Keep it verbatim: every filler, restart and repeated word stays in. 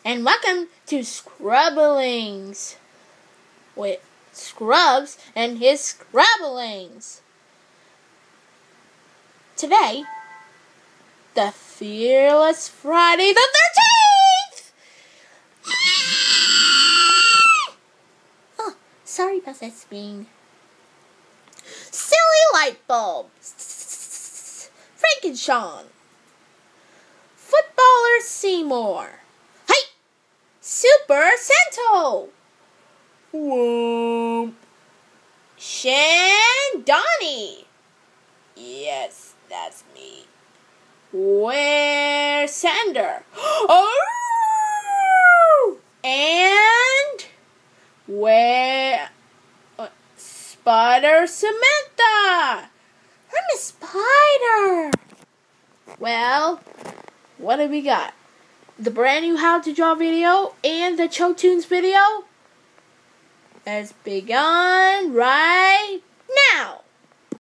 and welcome to Scrubblings with Scrubs and his Scrubblings. Today, the Fearless Friday the thirteenth! Oh, sorry about that spin. Silly light bulbs. Frankenstein. Footballer Seymour. Hey! Super Cento. Whoomp. Shan Donnie. Yes, that's me. Where Sander. Oh! And where uh, Spider Samantha. I'm a spider. Well, what do we got? The brand new How to Draw video and the Cho Tunes video has begun right